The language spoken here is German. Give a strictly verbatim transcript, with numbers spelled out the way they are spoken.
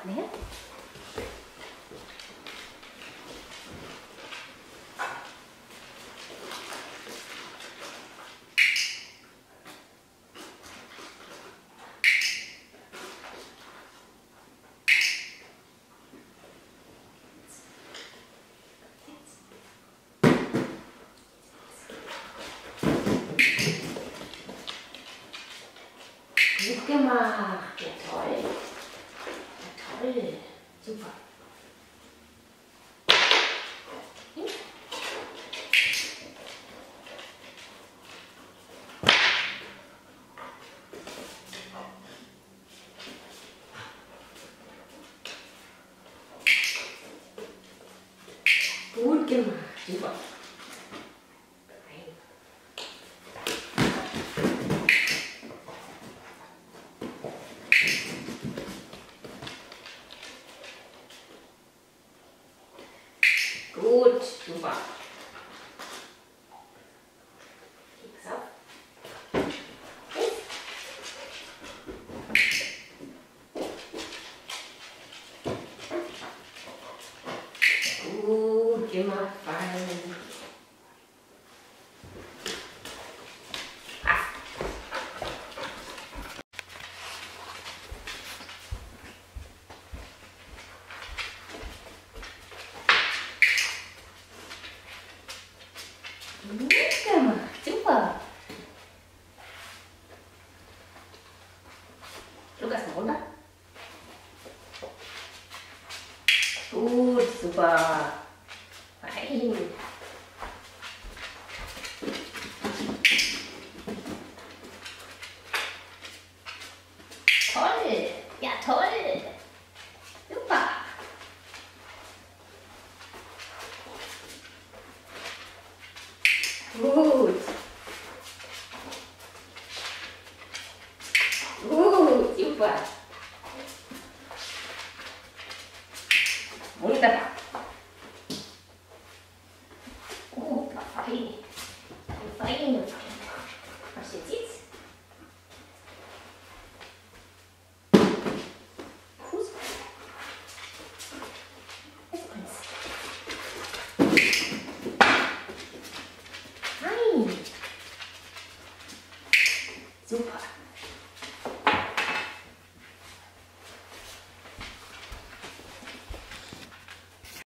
Ne? Gut gemacht. Ja, toll. Ja, toll. Super. Hm? Gut gemacht. Super. Gut, super. Keks auf. Gut gemacht, fein. Gut gemacht, super. Lukas, mal runter. Gut, super. Fein. Toll. Ja, toll. Super. Gut. Gut, super. Wunderbar. Oh, fein. Fein.